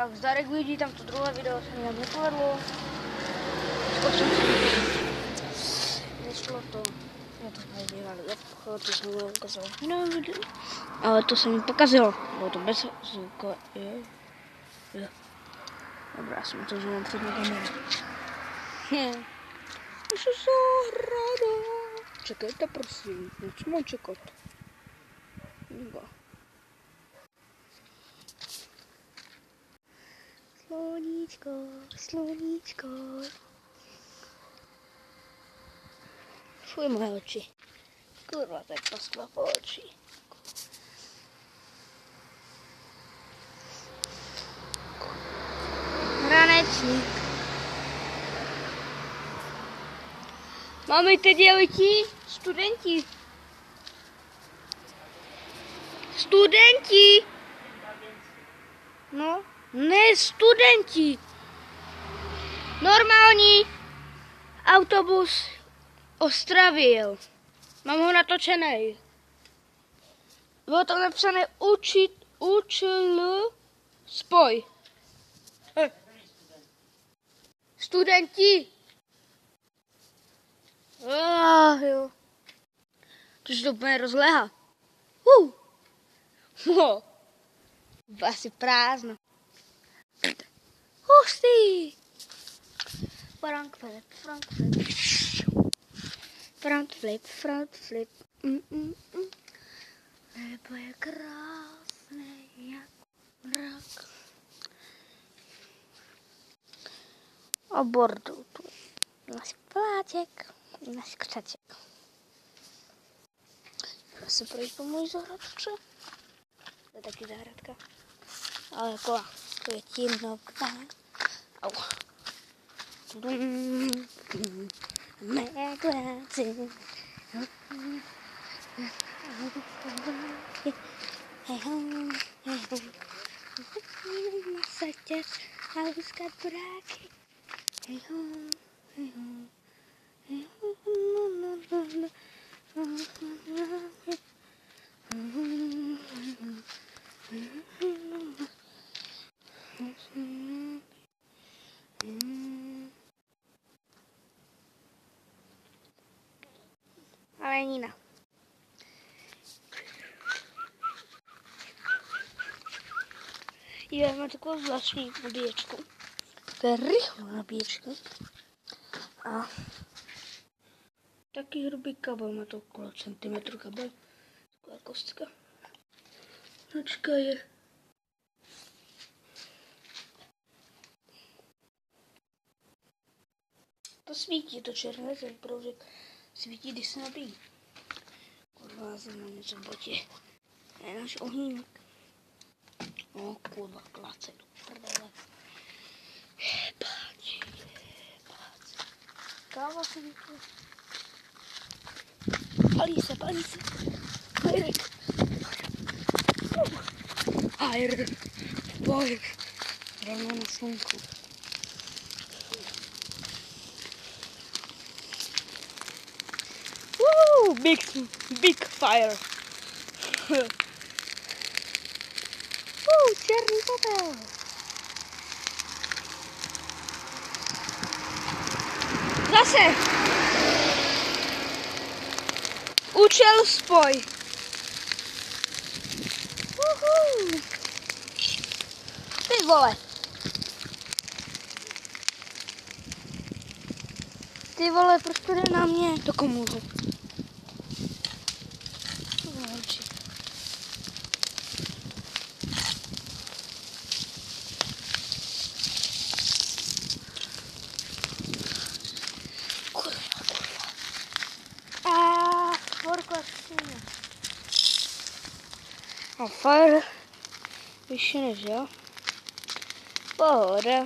Tak zdarek lidí, tam to druhé video se mi nějak nepovedlo. Zkoušel jsem to. Nešlo to. Já to jsme dělali, to jsem mi ukázal. No, ale to se mi pokazilo. Bylo to bez zvuku. Jo. Dobrá, já jsem to, že mám přední kameru. Už je zahrada. Čekejte, prosím. Nic mám čekat. Nebo. Sluníčko. Fuj, moje oči. Kurva, tak pasla po oči. Hranečník. Máme teď dělití studenti. No, ne studenti. Normální autobus Ostravy jel. Mám ho natočený. Bylo tam napsané učil spoj. Studenti. Jo. To se to úplně rozléhá. Asi prázdno. Hustý. Front flip. Nebo je krásný jak mrak. A bordu tu. Náš pláček, náš křaček. Já se projít po mojí zahradce. To je taky zahradka. Ale jako květinová. Au. Megláci. Nasaďte a uskat bráky. Ale Nina. Já mám takovou zvláštní nabíječku. To je rychlá nabíječka. A taky hrubý kabel, má to okolo centimetru kabel. Taková kostka. Značka je to svítí, to černé, ten proužek svítí, když se nabíjí. Kurva, jsem na něco v botě. Je náš ohnínek. O kurva, kláce do prdele. Jebáč. Káva se mi tu. Palí se. Fajrek. Fire. Rovno na slunku. Big fire. Černý popel. Zase. Učil spoj. Ty vole. Ty vole, proč to jde na mě? To komu? A fire vyšší než jo. Pohoda.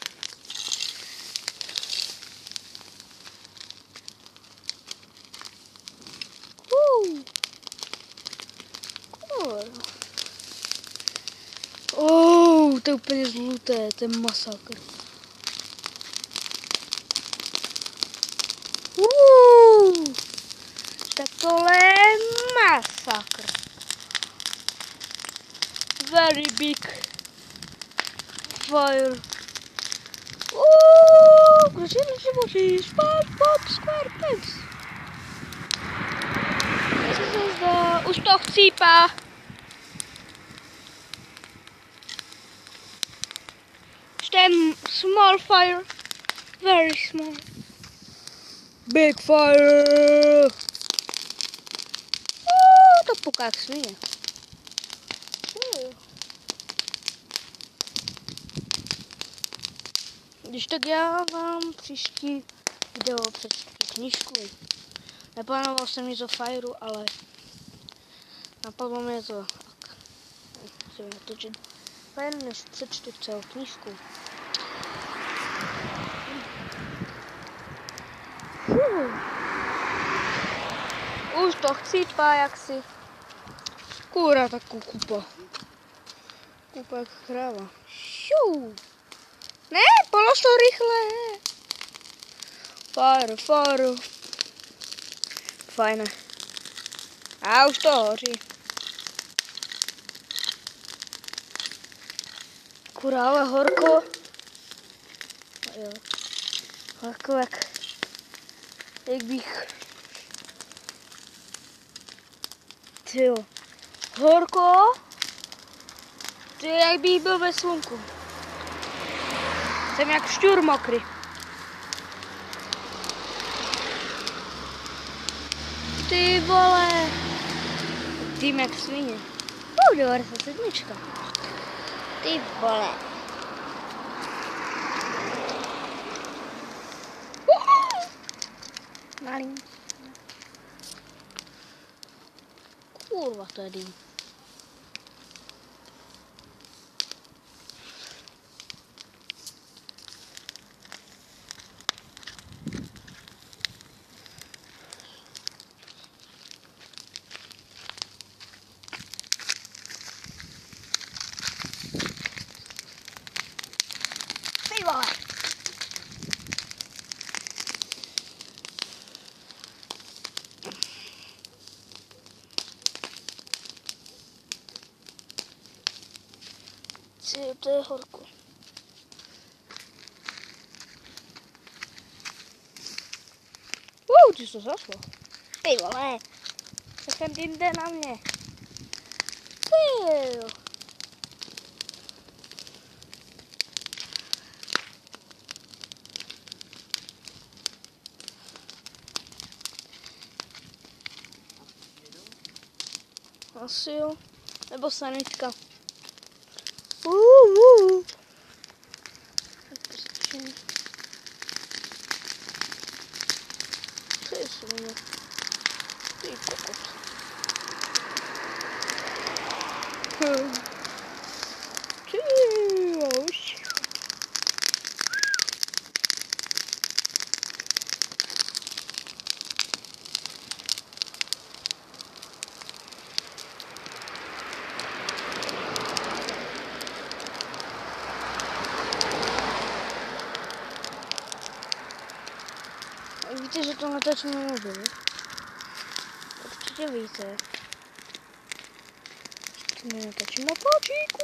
To je úplně žluté, to je masakr. Tak tohle je masakr. Very big fire. Proč je to životí? SpongeBob SquarePants. Co se zdá? Už to chcípá. Ten small fire. Very small. Big fire. To puká jak svině. Když tak já vám příští video přečtu knížku. Neplánoval jsem nic o Fireu, ale napadlo mě to. Musím natočit fajn, než přečtu celou knížku. Už to chcípá jaksi. Kůra takovou kupa. Kupa jak kráva. Šou. Ne, polož to rychle. Fire. Fajné. A už to hoří. Kurá, ale horko. Jo. Horko jak bych... Tyjo. Horko. Ty jak bych byl ve slunku. Jsem jak šťůr mokrý. Ty vole. Tím jak svině. 97. Ty vole. Malý. Kurva tady. Ty vole. To je horko. Ty jsi to zašlo. Ty vole. Tak ten tým jde na mě. Ty jo. Asi jo. Nebo sanitka. Co je svině? Ty kokot. Ty už. Víte, že to natáčím na mobil? Určitě víte. To nenatáčím na pačíku.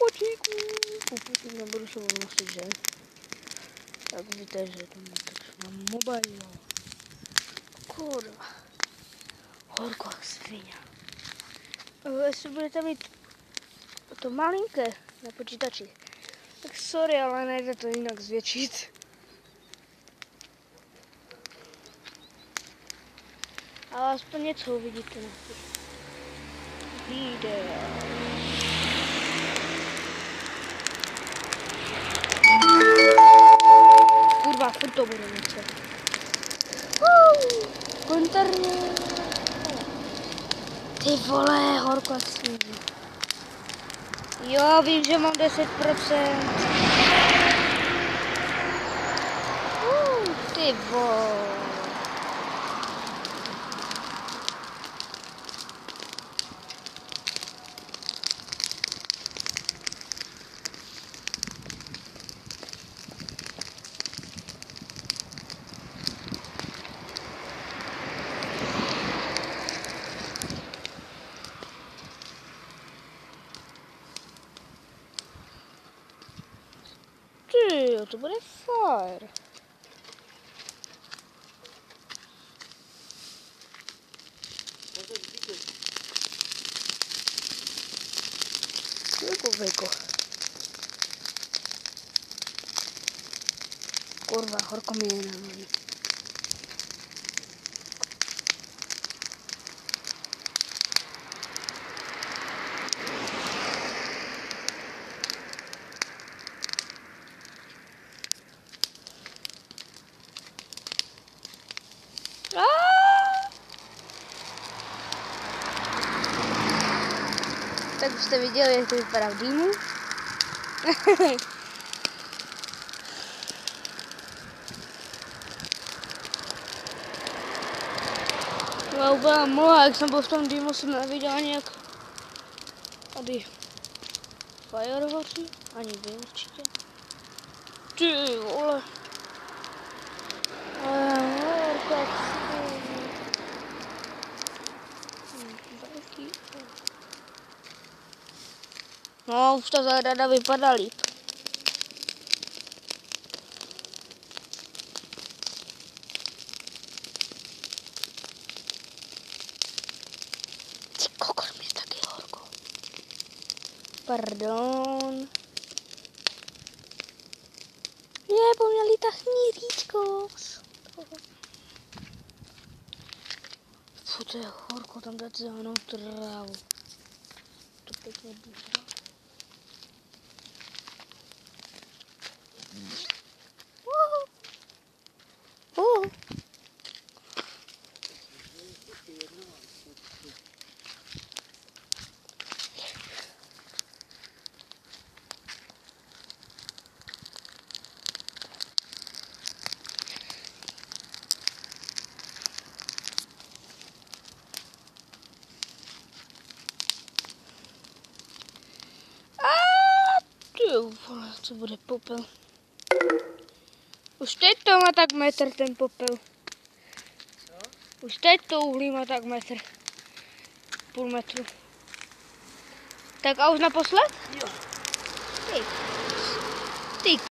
Nebudu se nosit, že? Tak víte, že to natáčím na mobil. Kurva. Horko jak svině. Jestli budete mít to malinké na počítači, tak sorry, ale nejde to jinak zvětšit. Ale aspoň něco uvidíte na video. Kurva, furt to bude něco. Konterně. Ty vole, horko jak svině. Jo, vím, že mám 10%. Ty vole. Ty, to bude fajn. Vejko. Kurva, horko mi je na hlavě. Tak už jste viděli, jak to vypadá v dýmu. Já byla mlha, jak jsem byl v tom dýmu, jsem neviděl ani jak tady fire hoří, ani vy určitě. Ty vole. No, už ta zahrada vypadá líp. Ty kokos, mě taky horko. Pardon. Je, po mně lítá hníříčko. Fú, to je horko, tam dát zelenou trávu. To pěkně dýchá. Vole, co bude popel. Už teď to má tak metr ten popel. Co? Už teď to uhlí má tak metr. Půl metru. Tak a už naposled? Jo. Ty